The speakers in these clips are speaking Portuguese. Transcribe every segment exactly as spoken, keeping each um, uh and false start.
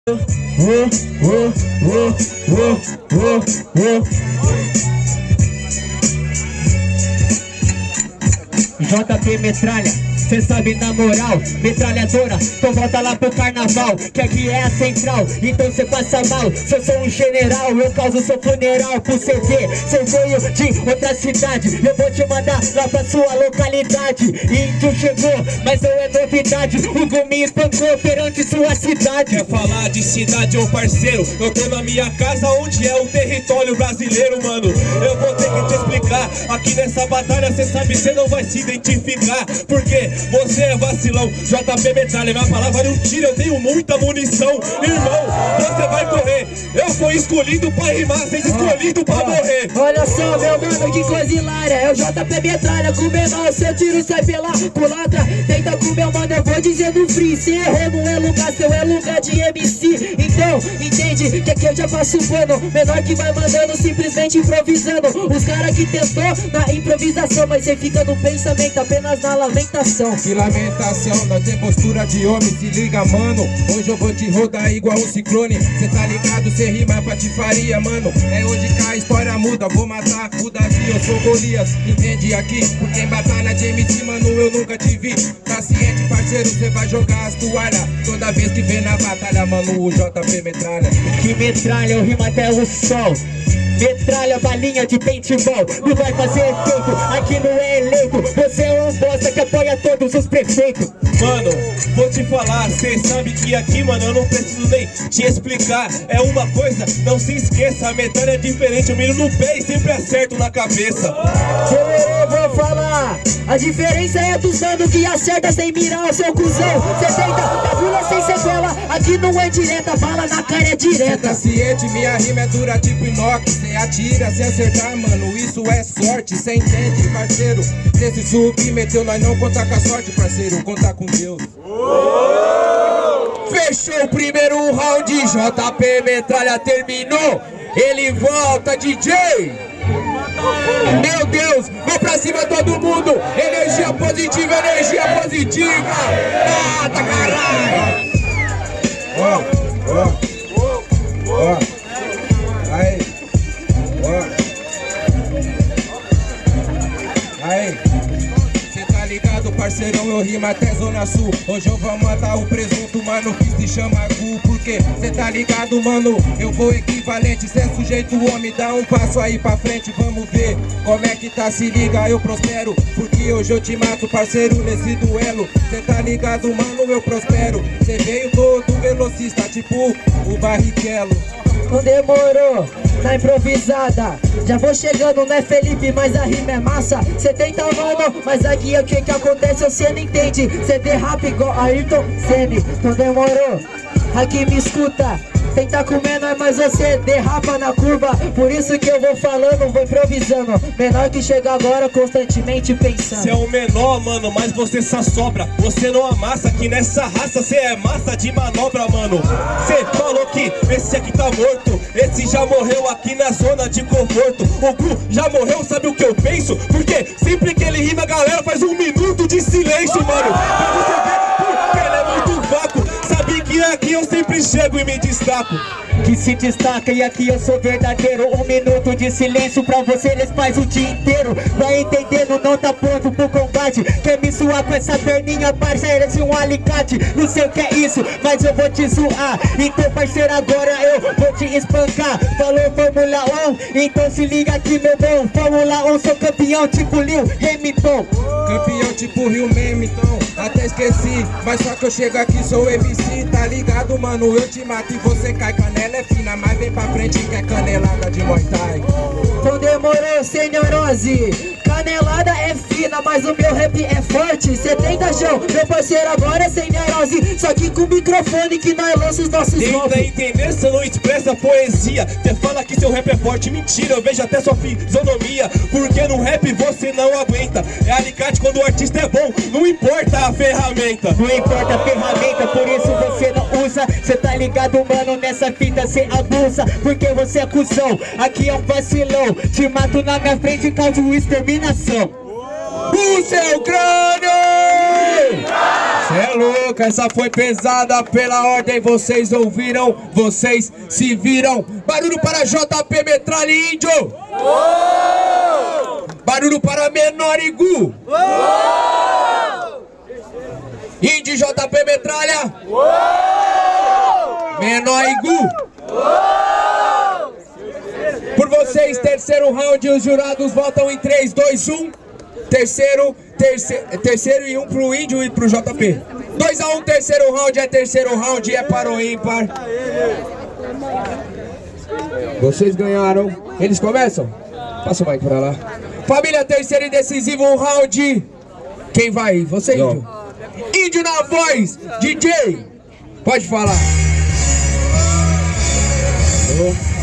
Oh, oh, oh, oh, oh, oh. J P Metralha, cê sabe na moral, metralhadora, então volta lá pro carnaval, que aqui é a central, então cê passa mal. Se eu sou um general, eu causo seu funeral pro C V. Cê veio de outra cidade, eu vou te mandar lá pra sua localidade. Índio chegou, mas não é novidade, o Gumi espancou perante sua cidade. Quer falar de cidade, ô parceiro? Eu tô na minha casa, onde é o território brasileiro, mano. Eu vou ter que te explicar, aqui nessa batalha cê sabe, cê não vai se identificar, porque você é vacilão. J P Metralha, minha palavra vale um tiro, eu tenho muita munição. Irmão, você vai correr, eu fui escolhido pra rimar, vocês escolhido pra morrer. Olha só, meu mano, que coisa hilária. É o J P Metralha, com menor, seu tiro sai pela culatra. Tenta com meu mano, eu vou dizendo free. Se errou não é lugar seu, é lugar de M C. Então, entende que aqui eu já passo o pano. Menor que vai mandando, simplesmente improvisando. Os caras que testou na improvisação, mas cê fica no pensamento, apenas na lamentação. Que lamentação, nós tem postura de homem, se liga mano. Hoje eu vou te rodar igual um ciclone. Cê tá ligado, cê rima patifaria, mano. É hoje que a história muda, vou matar o Davi, eu sou Golias. Entende aqui, porque em batalha de M C, mano, eu nunca te vi. Tá ciente, parceiro, cê vai jogar as toalhas toda vez que vem na batalha, mano, o J P Metralha. Que metralha, eu rimo até o sol. Metralha, balinha de paintball, não vai fazer efeito, aqui não é eleito. Você é um bosta que apoia todos os prefeitos. Mano, vou te falar, cê sabe que aqui, mano, eu não preciso nem te explicar. É uma coisa, não se esqueça, a metralha é diferente, eu miro no pé e sempre acerto na cabeça. Eu vou falar, a diferença é dos mano que acerta sem mirar, seu cuzão. Cê tenta, bagulho sem sequela, aqui não é direta, bala na cara é direta. Cê tá ciente, minha rima é dura tipo inox. Cê atira se acertar, mano, isso é sorte. Cê entende, parceiro, cê se submeteu, nós não contar com a sorte, parceiro, contar com Deus. Fechou o primeiro round, J P Metralha terminou. Ele volta, D J. Meu Deus, vou pra cima todo mundo. Energia positiva, energia positiva. Mata, caralho. Ó, ó, ó. Aí, ó. Aí. Cê tá ligado, parceirão, eu rimo até Zona Sul. Hoje eu vou matar o presunto, mano, que se chama Gu. Porque cê tá ligado, mano, eu vou equivalente. Cê é sujeito homem, dá um passo aí pra frente. Vamos ver como é que tá, se liga, eu prospero. Porque hoje eu te mato, parceiro, nesse duelo. Cê tá ligado, mano, eu prospero. Cê veio todo velocista, tipo o Barrichello. Não demorou, na improvisada. Já vou chegando, né Felipe, mas a rima é massa. Cê tenta, mano, mas aqui o que que acontece você não entende. Cê derrapa igual Ayrton Senna. Não demorou, aqui me escuta. Tenta com menor, mas você derrapa na curva. Por isso que eu vou falando, vou improvisando. Menor que chega agora, constantemente pensando. Cê é o menor, mano, mas você só sobra. Você não amassa, que nessa raça cê é massa de manobra, mano. Cê falou que esse aqui tá morto, esse já morreu aqui na zona de conforto. O Gu já morreu, sabe o que eu penso? Porque sempre que ele rima, a galera faz um minuto de silêncio, mano. Pra você ver, porque ele é muito vácuo. Sabe que aqui eu sempre chego e me destaco. Que se destaca e aqui eu sou verdadeiro. Um minuto de silêncio pra você eles faz o dia inteiro. Vai entendendo, não tá pronto pro combate. Quer me suar com essa perninha, parceira, de um alicate. Não sei o que é isso, mas eu vou te zoar. Então parceiro, agora eu vou te espancar. Falou Fórmula um, então se liga aqui meu bom. Fórmula um, sou campeão tipo Lil Hamilton. Campeão tipo Rio Hamilton, até esqueci. Mas só que eu chego aqui, sou M C, tá ligado, mano? Eu te mato e você cai. Canela é fina, mas vem pra frente que é canelada de Muay Thai. Então demorou, senhorose. Canelada é fina, mas o meu rap é forte. Cê tenta, João, meu parceiro agora é sem neurose. Só que com o microfone que nós lançamos os nossos Tenta golpes. entender, cê não expressa poesia. Cê fala que seu rap é forte, mentira, eu vejo até sua fisionomia. Porque no rap você não aguenta. É alicate quando o artista é bom, não importa a ferramenta. Não importa a ferramenta, por isso você não usa. Cê tá ligado, mano, nessa fita cê abusa. Porque você é cuzão, aqui é um vacilão. Te mato na minha frente e causo exterminação. O seu crânio! Cê é louco, essa foi pesada pela ordem. Vocês ouviram, vocês se viram. Barulho para J P Metralha e Índio. Barulho para Menor e Gu. Índio J P Metralha. Menor e Gu. Por vocês, terceiro round, os jurados votam em três, dois, um. Terceiro, terceiro, terceiro e um pro Índio e pro J P. dois a um, terceiro round, é terceiro round, é para o ímpar. Vocês ganharam. Eles começam? Passa o mic pra lá. Família, terceiro e decisivo round. Quem vai? Você, Índio? Índio na voz, D J. Pode falar. Oh.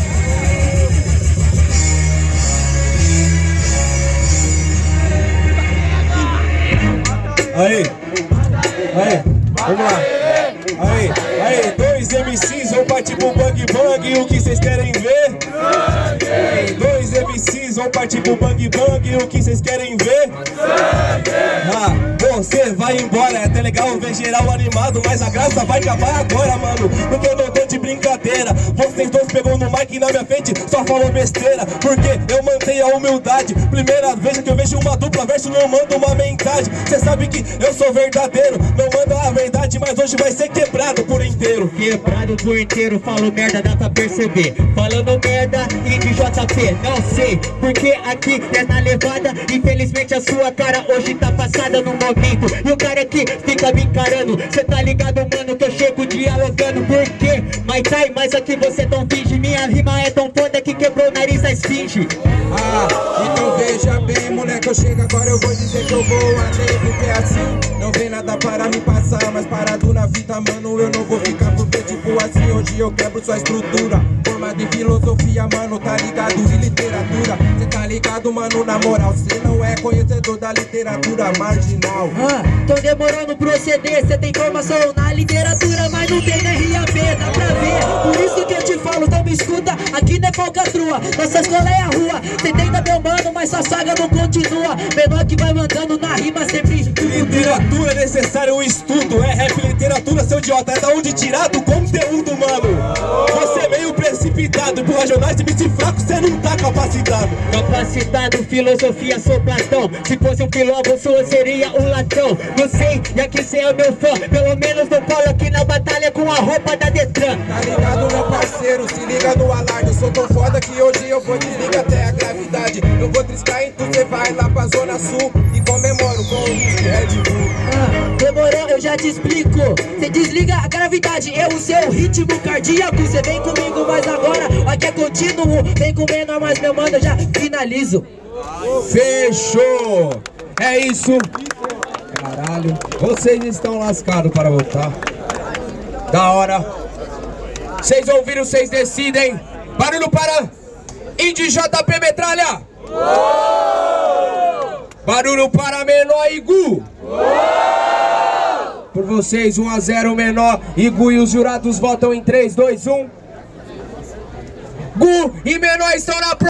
Aí, aí, vamos lá. Aí, aí, dois M Cs vão partir pro Bang Bang, o que vocês querem ver? Aí, dois M Cs vão partir pro Bang Bang, o que vocês querem ver? Ah, você vai embora, é até legal ver geral animado, mas a graça vai acabar agora, mano, porque eu não tô de brincadeira. Vocês dois pegou no mic na minha frente, só falou besteira, porque eu mantenho a humildade. Primeira vez que eu vejo uma dupla verso, não mando uma mensagem. Cê sabe que eu sou verdadeiro, não mando a verdade, mas hoje vai ser quebrado por inteiro. Quebrado por inteiro, falo merda, dá pra perceber. Falando merda, Índio J P, não sei, porque aqui é na levada. Infelizmente a sua cara hoje tá passada no momento. E o cara aqui fica me encarando, cê tá ligado, mano, que eu chego dialogando. Por quê? Mas sai, mas aqui você tão finge. Minha rima é tão foda que quebrou o nariz da esfinge. Ah, então veja bem, moleque, eu chego agora, eu vou dizer que eu vou além, porque é assim, não vem nada para me passar, mas parado na vida, mano, eu não vou ficar, porque tipo assim, hoje eu quebro sua estrutura, forma de filosofia, mano, tá ligado, e literatura, cê tá ligado, mano, na moral, cê não é conhecedor da literatura marginal. Ah, tô demorando proceder, cê tem formação na literatura, mas não tem na R A P, dá pra ver, por isso que eu te falo, então me escuta, aqui não é falcatrua, nossa escola é a rua, cê tenta meu mano, mas sua saga não continua, menor que vai mandando na rima sempre. Literatura é necessário o estudo, é rap literatura, seu idiota, é da onde tirar do conteúdo, mano. Você é meio precipitado, por regionais de bici fraco, cê não tá capacitado. Capacitado, filosofia, sou Platão. Se fosse um filósofo, eu seria um latão. Não sei, já que cê é o meu fã, pelo menos não colo aqui na batalha com a roupa da Detran. Tá ligado, meu parceiro, se liga no alarde, eu sou tão foda que hoje eu vou desligar até a gravidade. Eu vou triscar em tu, cê vai lá pra Zona Sul e comemoro com o Red Bull. Ah, demorou, eu já te explico. Cê desliga a gravidade, eu o seu ritmo cardíaco. Cê vem comigo, mas agora aqui é contínuo. Vem com menor, mas meu mano, eu já finalizo. Fechou! É isso! Caralho, vocês estão lascados para voltar. Da hora. Vocês ouviram, vocês decidem. Barulho para Índio J P Metralha. Barulho para Menor e Gu. Por vocês, um a zero Menor e Gu, e os jurados votam em três, dois, um. Gu e Menor estão na prova.